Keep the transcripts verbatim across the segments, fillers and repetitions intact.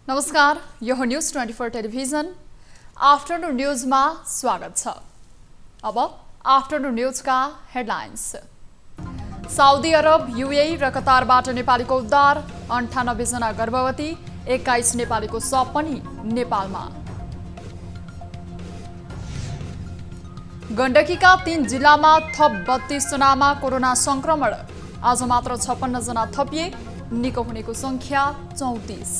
नमस्कार, यो हो news twenty four television afternoon न्यूजमा स्वागत छ। अब आफ्टरनून न्यूजका हेडलाइन्स। साउदी अरब, युएई र कतारबाट नेपालीको उद्धार, अन्ठानब्बे जना गर्भवती, एक्काइस नेपालीको शव पनि नेपालमा। गण्डकीका तीन जिल्लामा थप बत्तीस जनामा कोरोना संक्रमण, आज मात्र छप्पन्न जना थपिए, निको हुनेको संख्या चौतिस।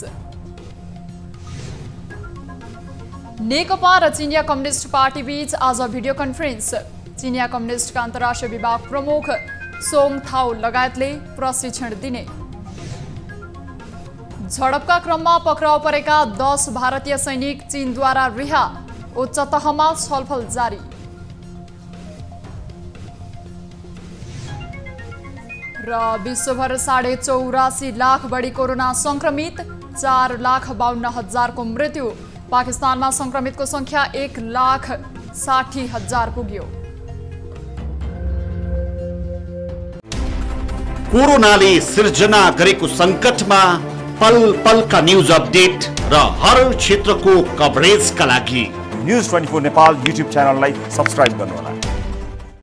नेकपा र चिनिया कम्युनिस्ट पार्टी बीच आज भिडियो कन्फरेन्स, चिनिया कम्युनिस्टका अन्तर्राष्ट्रिय विभाग प्रमुख सोङ थाउ लगायतले प्रशिक्षण दिने। झडपका क्रममा पक्राउ परेका दस भारतीय सैनिक चीनद्वारा रिहा, उच्च तहमा छलफल जारी। र विश्वभर साढे चौरासी लाख बढी कोरोना संक्रमित, चार लाख बाहन्न हजारको मृत्यु। पाकिस्तानमा संक्रमितको संख्या एक लाख साठी हजार पुग्यो। कोरोनाले सिर्जना गरेको संकटमा पल पलका न्यूज अपडेट र हर क्षेत्रको कभरेजका लागि news twenty four Nepal YouTube च्यानललाई सब्स्क्राइब गर्नुहोला।